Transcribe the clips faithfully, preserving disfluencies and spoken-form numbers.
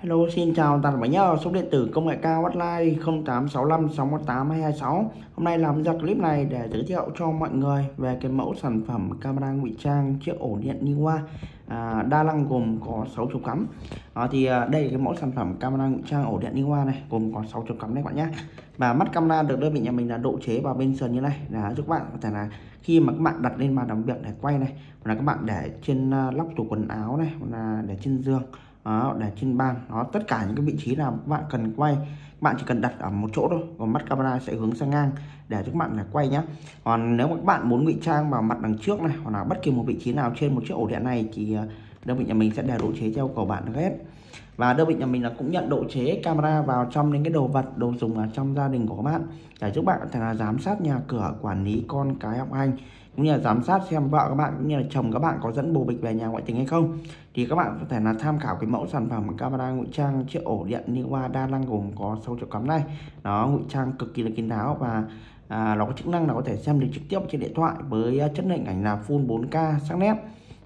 Hello, xin chào toàn cả nhà. Số điện tử công nghệ cao hotline không tám sáu năm sáu một tám hai hai sáu. Hôm nay làm ra clip này để giới thiệu cho mọi người về cái mẫu sản phẩm camera ngụy trang chiếc ổ điện Neewa à, đa năng gồm có sáu chục cắm. À, thì à, đây là cái mẫu sản phẩm camera ngụy trang ổ điện Neewa này gồm có sáu chục cắm này các bạn nhé. Và mắt camera được đơn vị nhà mình là độ chế vào bên sườn như này là giúp các bạn có thể là khi mà các bạn đặt lên bàn làm việc để quay này, hoặc là các bạn để trên uh, lóc tủ quần áo này, hoặc là để trên giường. Đó, để trên bàn đó, tất cả những cái vị trí nào các bạn cần quay, các bạn chỉ cần đặt ở một chỗ thôi, còn mắt camera sẽ hướng sang ngang để cho các bạn là quay nhé. Còn nếu mà các bạn muốn ngụy trang vào mặt đằng trước này, hoặc là bất kỳ một vị trí nào trên một chiếc ổ điện này thì đơn vị nhà mình sẽ để độ chế theo cầu bạn được hết. Và đơn vị nhà mình là cũng nhận độ chế camera vào trong những cái đồ vật, đồ dùng ở trong gia đình của các bạn để giúp bạn có thể là giám sát nhà cửa, quản lý con cái học hành, cũng như là giám sát xem vợ các bạn cũng như là chồng các bạn có dẫn bồ bịch về nhà ngoại tình hay không. Thì các bạn có thể là tham khảo cái mẫu sản phẩm camera ngụy trang chiếc ổ điện Neewa đa năng gồm có sáu chục cắm này. Nó ngụy trang cực kỳ là kín đáo và à, nó có chức năng là có thể xem được trực tiếp trên điện thoại với chất lượng ảnh là full bốn K sắc nét.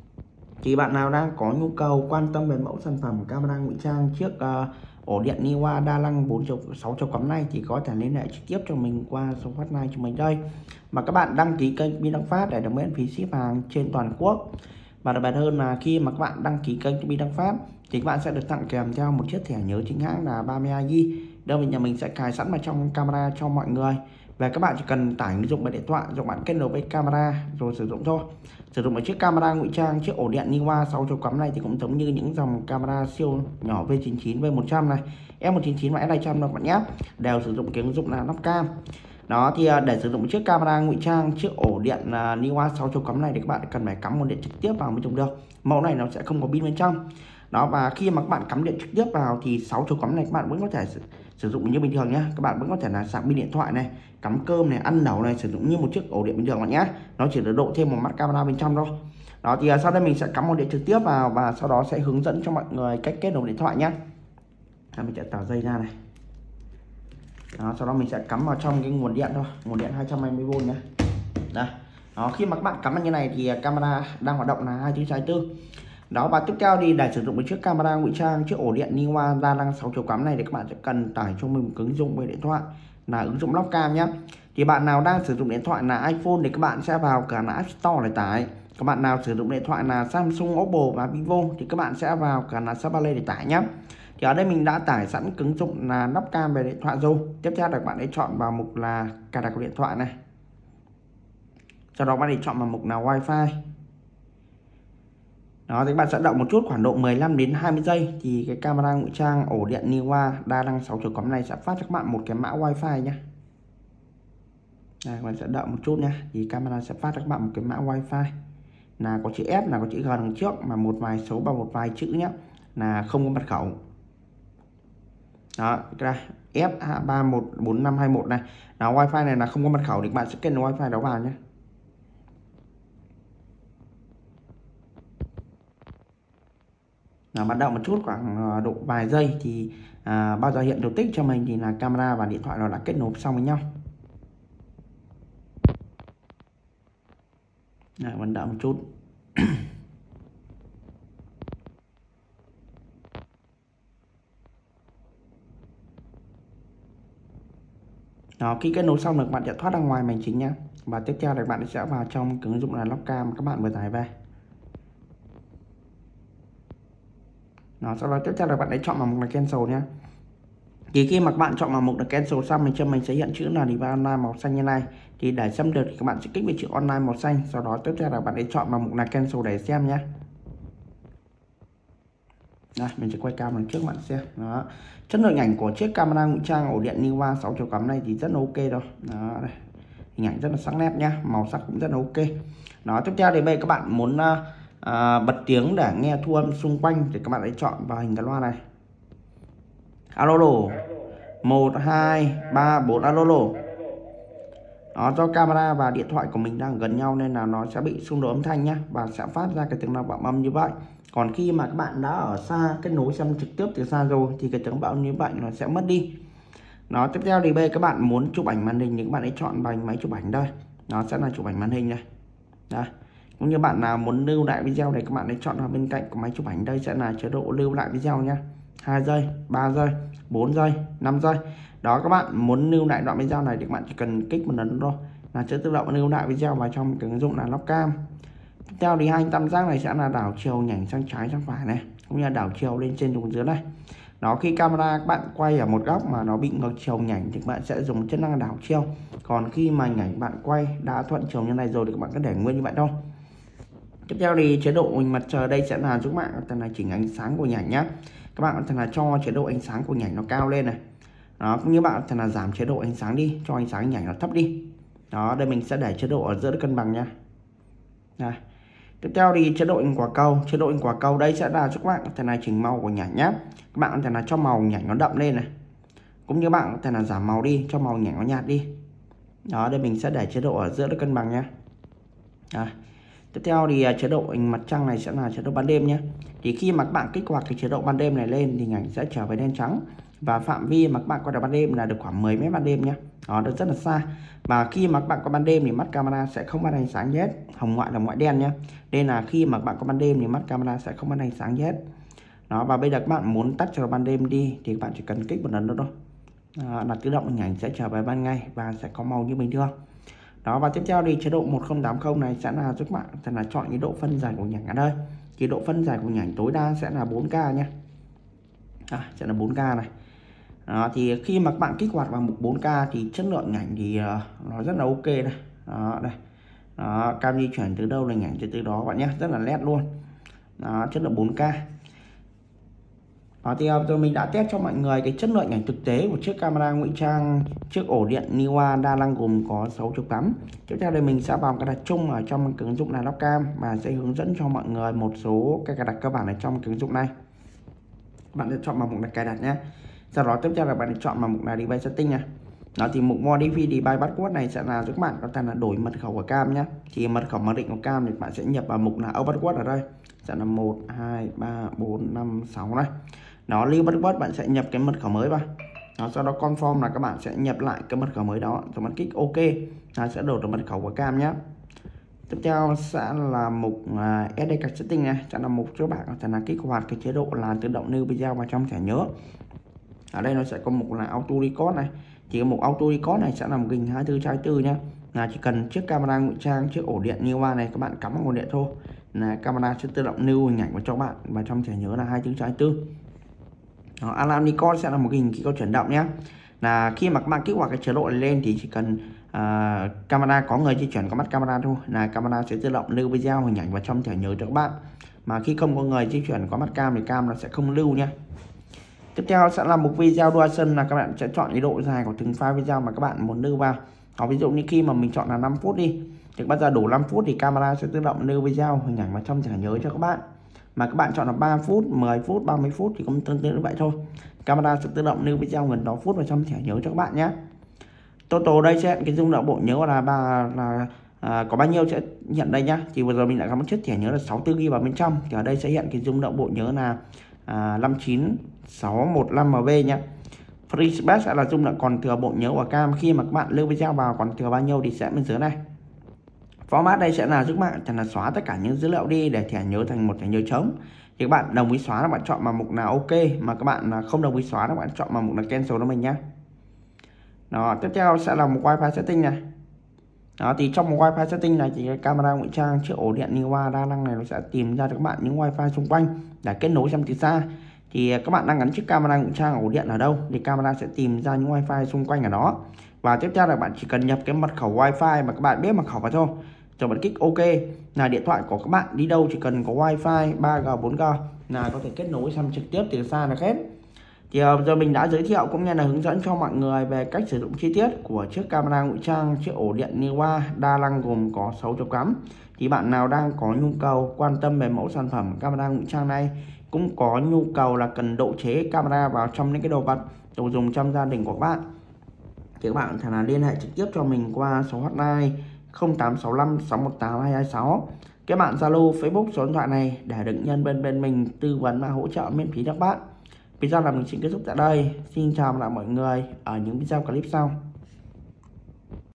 Thì bạn nào đang có nhu cầu quan tâm về mẫu sản phẩm camera ngụy trang chiếc uh, ổ điện Neewa đa năng bốn chục sáu chục cắm này thì có thể liên hệ trực tiếp cho mình qua số hotline của mình đây. Mà các bạn đăng ký kênh Bin Đăng Phát để được miễn phí ship hàng trên toàn quốc. Và đặc biệt hơn là khi mà các bạn đăng ký kênh Bin Đăng Phát thì các bạn sẽ được tặng kèm theo một chiếc thẻ nhớ chính hãng là ba mươi hai gi ga bai. Đơn vị nhà mình sẽ cài sẵn vào trong camera cho mọi người. Và các bạn chỉ cần tải ứng dụng về điện thoại, rồi bạn kết nối với camera rồi sử dụng thôi. Sử dụng một chiếc camera ngụy trang chiếc ổ điện Neewa sáu chục cắm này thì cũng giống như những dòng camera siêu nhỏ V chín chín, V một trăm này, F một chín chín và S hai trăm đâu các bạn nhé, đều sử dụng cái ứng dụng là nắp cam. Đó thì để sử dụng một chiếc camera ngụy trang chiếc ổ điện Neewa sáu chục cắm này thì các bạn cần phải cắm nguồn điện trực tiếp vào mới dùng được. Mẫu này nó sẽ không có pin bên trong. Đó, và khi mà các bạn cắm điện trực tiếp vào thì sáu chục cắm này các bạn vẫn có thể sử, sử dụng như bình thường nhé. Các bạn vẫn có thể là sạc pin điện thoại này, cắm cơm này, ăn nấu này, sử dụng như một chiếc ổ điện bình thường bạn nhé. Nó chỉ được độ thêm một mắt camera bên trong thôi. Đó thì sau đây mình sẽ cắm một điện trực tiếp vào và sau đó sẽ hướng dẫn cho mọi người cách kết nối điện thoại nhé. Mình sẽ tải dây ra này. Đó, sau đó mình sẽ cắm vào trong cái nguồn điện thôi, nguồn điện hai trăm hai mươi vôn nhé. Đây. Đó, khi mà các bạn cắm vào như này thì camera đang hoạt động là hai mươi bốn trên hai mươi bốn. Đó, và tiếp theo thì để sử dụng một chiếc camera ngụy trang chiếc ổ điện Neewa đa năng sáu chục cắm này thì các bạn sẽ cần tải cho mình một ứng dụng về điện thoại là ứng dụng Lock Cam nhé. Thì bạn nào đang sử dụng điện thoại là iPhone thì các bạn sẽ vào cả là App Store để tải. Các bạn nào sử dụng điện thoại là Samsung, Oppo và Vivo thì các bạn sẽ vào cả là Sabalay để tải nhé. Thì ở đây mình đã tải sẵn ứng dụng là Lock Cam về điện thoại rồi. Tiếp theo là các bạn hãy chọn vào mục là cài đặt của điện thoại này. Sau đó các bạn hãy chọn vào mục là Wi-Fi. Đó thì các bạn sẽ đợi một chút khoảng độ mười lăm đến hai mươi giây thì cái camera ngụy trang ổ điện Neewa đa năng sáu chục cắm này sẽ phát cho các bạn một cái mã Wi-Fi nhé. Đây, các bạn sẽ đợi một chút nhé, thì camera sẽ phát cho các bạn một cái mã Wi-Fi là có chữ S, là có chữ G đằng trước mà một vài số và một vài chữ nhé, là không có mật khẩu. Đó, đây F ba một bốn năm hai một này là Wi-Fi này là không có mật khẩu thì các bạn sẽ kết nối Wi-Fi đó vào nhé. Bắt đầu một chút khoảng độ vài giây thì à, bao giờ hiện dấu tích cho mình thì là camera và điện thoại nó đã kết nối xong với nhau. Đấy, vẫn đợi một chút. Đó, khi kết nối xong được bạn sẽ thoát ra ngoài màn chính nhé. Và tiếp theo là bạn sẽ vào trong ứng dụng là Lock Cam các bạn vừa tải về. Đó, sau đó tiếp theo là bạn hãy chọn vào mục là cancel nhé. Thì khi mà các bạn chọn vào mục là cancel xong mình cho mình sẽ hiện chữ là device online màu xanh như này. Thì để xem được thì các bạn sẽ kích vào chữ online màu xanh, sau đó tiếp theo là bạn hãy chọn vào mục là cancel để xem nhé. Đây, mình sẽ quay cam lần trước bạn xem. Đó, chất lượng ảnh của chiếc camera ngụy trang ổ điện Neewa sáu chục cắm này thì rất là ok rồi. Đó, đây. Hình ảnh rất là sắc nét nhá, màu sắc cũng rất là ok. Đó, tiếp theo thì bây giờ các bạn muốn uh, À, bật tiếng để nghe thu âm xung quanh thì các bạn hãy chọn vào hình cái loa này. Alo đồ một hai ba bốn alo đồ. Đó, do camera và điện thoại của mình đang gần nhau nên là nó sẽ bị xung đột âm thanh nhé, và sẽ phát ra cái tiếng loa bạo âm như vậy. Còn khi mà các bạn đã ở xa kết nối xem trực tiếp từ xa rồi thì cái tiếng bạo âm như vậy nó sẽ mất đi. Đó, tiếp theo thì bây giờ các bạn muốn chụp ảnh màn hình thì các bạn hãy chọn vào máy chụp ảnh đây. Nó sẽ là chụp ảnh màn hình này. Đây. Cũng như bạn nào muốn lưu lại video này các bạn hãy chọn vào bên cạnh của máy chụp ảnh, đây sẽ là chế độ lưu lại video nhé. hai giây, ba giây, bốn giây, năm giây. Đó, các bạn muốn lưu lại đoạn video này thì các bạn chỉ cần kích một lần thôi là sẽ tự động lưu lại video vào trong cái ứng dụng là Logcam. Tiếp theo thì hai tam giác này sẽ là đảo chiều nhảy sang trái sang phải này, cũng như là đảo chiều lên trên xuống dưới này. Đó, khi camera các bạn quay ở một góc mà nó bị ngược chiều nhảy thì các bạn sẽ dùng chức năng đảo chiều. Còn khi mà nhảy bạn quay đã thuận chiều như này rồi thì các bạn cứ để nguyên như vậy thôi. Tiếp theo thì chế độ mặt trời đây sẽ là giúp bạn có thể là chỉnh ánh sáng của nhảy nhá. Các bạn có thể là cho chế độ ánh sáng của nhảy nó cao lên này. Đó, cũng như bạn có thể là giảm chế độ ánh sáng đi, cho ánh sáng nhảy nó thấp đi. Đó, đây mình sẽ để chế độ ở giữa để cân bằng nha. Đây. Tiếp theo thì chế độ hình quả cầu, chế độ hình quả cầu đây sẽ là giúp các bạn có thể là chỉnh màu của nhảy nhá. Các bạn có thể là cho màu nhảy nó đậm lên này. Cũng như bạn có thể là giảm màu đi, cho màu nhảy nó nhạt đi. Đó, đây mình sẽ để chế độ ở giữa để cân bằng nha. Đây. Tiếp theo thì chế độ hình mặt trăng này sẽ là chế độ ban đêm nhé. Thì khi mà các bạn kích hoạt cái chế độ ban đêm này lên thì ảnh sẽ trở về đen trắng. Và phạm vi mà các bạn quay được ban đêm là được khoảng mười mét ban đêm nhé. Đó, được rất là xa. Và khi mà các bạn có ban đêm thì mắt camera sẽ không bắt ánh sáng gì hết, hồng ngoại là ngoại đen nhé. Nên là khi mà các bạn có ban đêm thì mắt camera sẽ không bắt ánh sáng gì hết. Đó, và bây giờ các bạn muốn tắt cho ban đêm đi thì các bạn chỉ cần kích một lần nữa thôi. Đó, là tự động hình ảnh sẽ trở về ban ngày và sẽ có màu như bình thường. Đó, và tiếp theo thì chế độ một không tám không này sẽ là giúp bạn sẽ là chọn cái độ phân giải của nhảy ở đây. Thì độ phân giải của nhảy tối đa sẽ là bốn K nhé. À, sẽ là bốn K này. Đó, thì khi mà các bạn kích hoạt vào mục bốn K thì chất lượng ảnh thì uh, nó rất là ok này. Đó, đây. Đó, cam di chuyển từ đâu là ảnh từ từ đó bạn nhé, rất là nét luôn. Đó, chất lượng bốn K. Đó, thì uh, mình đã test cho mọi người cái chất lượng ảnh thực tế của chiếc camera ngụy trang chiếc ổ điện Neewa đa năng gồm có sáu trục cắm. Tiếp theo đây mình sẽ vào cài đặt chung ở trong cái ứng dụng là Logcam và sẽ hướng dẫn cho mọi người một số cái cài đặt cơ bản ở trong cái ứng dụng này. Bạn sẽ chọn vào mục là cài đặt nhé. Sau đó tiếp theo là bạn chọn vào mục là device setting này. Đó, thì mục modify device password này sẽ là giúp bạn có thể là đổi mật khẩu của cam nhé. Thì mật khẩu mặc định của cam thì bạn sẽ nhập vào mục là old password ở đây, sẽ là một hai ba bốn năm sáu này. Đó, lưu password bạn sẽ nhập cái mật khẩu mới vào. Đó, sau đó confirm là các bạn sẽ nhập lại cái mật khẩu mới đó, rồi bạn kích ok là sẽ đổi được mật khẩu của cam nhé. Tiếp theo sẽ là mục uh, ét đê card setting này, sẽ là mục cho bạn có thể là kích hoạt cái chế độ là tự động lưu video vào trong thẻ nhớ. Ở đây nó sẽ có mục là auto record này. Thì cái mục auto record này sẽ là một hình hai mươi tư trên hai mươi tư nhá. Là chỉ cần chiếc camera ngụy trang chiếc ổ điện Neewa này các bạn cắm vào nguồn điện thôi là camera sẽ tự động lưu hình ảnh vào cho bạn và trong thẻ nhớ là hai mươi tư trên hai mươi tư. Đó, alarm record sẽ là một hình kỹ thuật chuyển động nhé. Là khi mà các bạn kích hoạt cái chế độ này lên thì chỉ cần uh, camera có người di chuyển có mắt camera thôi là camera sẽ tự động lưu video hình ảnh vào trong thẻ nhớ cho các bạn. Mà khi không có người di chuyển có mắt cam thì cam nó sẽ không lưu nhé. Tiếp theo sẽ là một video duration, là các bạn sẽ chọn cái độ dài của từng file video mà các bạn muốn lưu vào. Đó, ví dụ như khi mà mình chọn là năm phút đi thì bây giờ đủ năm phút thì camera sẽ tự động lưu video hình ảnh vào trong thẻ nhớ cho các bạn. Mà các bạn chọn là ba phút, mười phút, ba mươi phút thì cũng tương tự như vậy thôi. Camera sẽ tự động lưu video gần đó phút vào trong thẻ nhớ cho các bạn nhé. Total đây sẽ cái dung lượng bộ nhớ là ba là à, có bao nhiêu sẽ hiện đây nhá. Thì vừa rồi mình đã gắn một chiếc thẻ nhớ là sáu mươi tư gi ga bai vào bên trong thì ở đây sẽ hiện cái dung lượng bộ nhớ là à, năm chín sáu một năm em bê nhé. Free space sẽ là dung lượng còn thừa bộ nhớ của cam khi mà các bạn lưu video vào còn thừa bao nhiêu thì sẽ bên dưới này. Format đây sẽ là giúp bạn là xóa tất cả những dữ liệu đi để thẻ nhớ thành một thẻ nhớ trống. Thì các bạn đồng ý xóa là bạn chọn vào mục là ok, mà các bạn không đồng ý xóa là bạn chọn vào mục là cancel cho mình nhé. Đó, tiếp theo sẽ là một wifi setting này. Đó, thì trong một wifi setting này thì cái camera ngụy trang chiếc ổ điện Neewa đa năng này nó sẽ tìm ra cho các bạn những wifi xung quanh để kết nối xem từ xa. Thì các bạn đang gắn chiếc camera ngụy trang ổ điện ở đâu thì camera sẽ tìm ra những wifi xung quanh ở đó. Và tiếp theo là bạn chỉ cần nhập cái mật khẩu wifi mà các bạn biết mật khẩu vào thôi, rồi bạn kích ok là điện thoại của các bạn đi đâu chỉ cần có wifi ba G bốn G là có thể kết nối xem trực tiếp từ xa được hết. Thì giờ mình đã giới thiệu cũng như là hướng dẫn cho mọi người về cách sử dụng chi tiết của chiếc camera ngụy trang chiếc ổ điện Neewa đa năng gồm có sáu trục cắm. Thì bạn nào đang có nhu cầu quan tâm về mẫu sản phẩm camera ngụy trang này, cũng có nhu cầu là cần độ chế camera vào trong những cái đồ vật đồ dùng trong gia đình của các bạn, thì các bạn có thể là liên hệ trực tiếp cho mình qua số hotline không tám sáu năm sáu một tám hai hai sáu. Các bạn Zalo, Facebook số điện thoại này để được nhân bên bên mình tư vấn và hỗ trợ miễn phí cho các bạn. Video là mình xin kết thúc tại đây. Xin chào lại mọi người ở những video clip sau.